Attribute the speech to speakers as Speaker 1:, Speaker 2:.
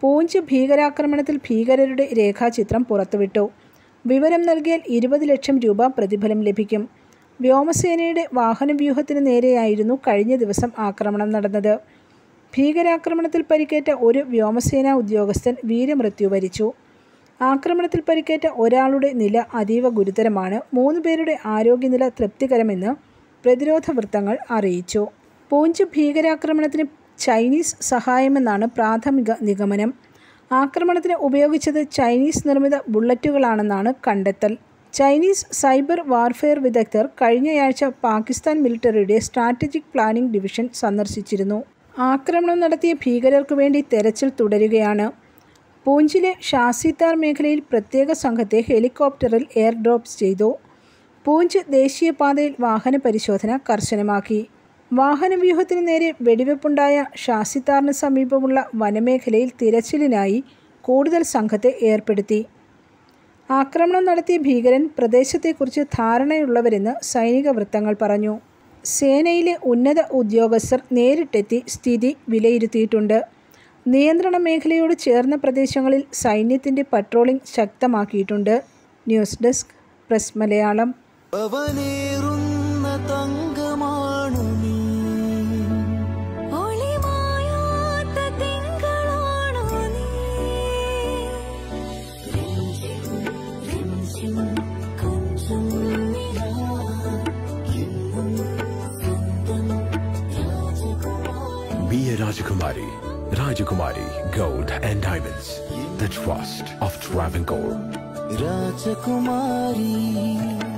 Speaker 1: പൂഞ്ച് ഭീകരാക്രമണത്തിൽ ഭീകരരുടെ രേഖാചിത്രം പുറത്തുവിട്ടു. വിവരം നൽകിയാൽ 20 ലക്ഷം രൂപ പ്രതിഫലം ലഭിക്കും. വ്യോമസേനയുടെ വാഹനവ്യൂഹത്തിന് നേരെയായിരുന്നു കഴിഞ്ഞ ദിവസം ആക്രമണം നടന്നത്. ഭീകരാക്രമണത്തിൽ പരിക്കേറ്റ ഒരു വ്യോമസേനാ ഉദ്യോഗസ്ഥൻ വീരമൃത്യു വരിച്ചു. ആക്രമണത്തിൽ പരിക്കേറ്റ ഒരാളുടെ നില അതീവ ഗുരുതരമാണ്. 3 പേരുടെ ആരോഗ്യനില തൃപ്തികരമെന്ന് പ്രതിരോധ വൃത്തങ്ങൾ അറിയിച്ചു. പൂഞ്ച് ഭീകരാക്രമണത്തിന് ചൈനീസ് സഹായമെന്നാണ് പ്രാഥമിക നിഗമനം. ആക്രമണത്തിന് ഉപയോഗിച്ചത് ചൈനീസ് നിർമ്മിത ബുള്ളറ്റുകളാണെന്നാണ് കണ്ടെത്തൽ. ചൈനീസ് സൈബർ വാർഫെയർ വിദഗ്ധർ കഴിഞ്ഞയാഴ്ച പാകിസ്ഥാൻ മിലിറ്ററിയുടെ സ്ട്രാറ്റജിക് പ്ലാനിംഗ് ഡിവിഷൻ സന്ദർശിച്ചിരുന്നു. ആക്രമണം നടത്തിയ ഭീകരർക്കു വേണ്ടി തെരച്ചിൽ തുടരുകയാണ്. പൂഞ്ചിലെ ഷാസിത്താർ മേഖലയിൽ പ്രത്യേക സംഘത്തെ ഹെലികോപ്റ്ററിൽ എയർ ഡ്രോപ്പ് ചെയ്തു. പൂഞ്ച് ദേശീയപാതയിൽ വാഹന പരിശോധന കർശനമാക്കി. വാഹനവ്യൂഹത്തിന് നേരെ വെടിവെപ്പുണ്ടായ ഷാസിത്താറിന് സമീപമുള്ള വനമേഖലയിൽ തിരച്ചിലിനായി കൂടുതൽ സംഘത്തെ ഏർപ്പെടുത്തി. ആക്രമണം നടത്തിയ ഭീകരൻ പ്രദേശത്തെക്കുറിച്ച് ധാരണയുള്ളവരെന്ന് സൈനിക വൃത്തങ്ങൾ പറഞ്ഞു. സേനയിലെ ഉന്നത ഉദ്യോഗസ്ഥർ നേരിട്ടെത്തി സ്ഥിതി വിലയിരുത്തിയിട്ടുണ്ട്. നിയന്ത്രണ മേഖലയോട് ചേർന്ന പ്രദേശങ്ങളിൽ സൈന്യത്തിൻ്റെ പട്രോളിംഗ് ശക്തമാക്കിയിട്ടുണ്ട്. News desk press Malayalam.
Speaker 2: Be a Rajakumari. Rajakumari Gold and Diamonds. The trust of Travancore.
Speaker 3: Rajakumari.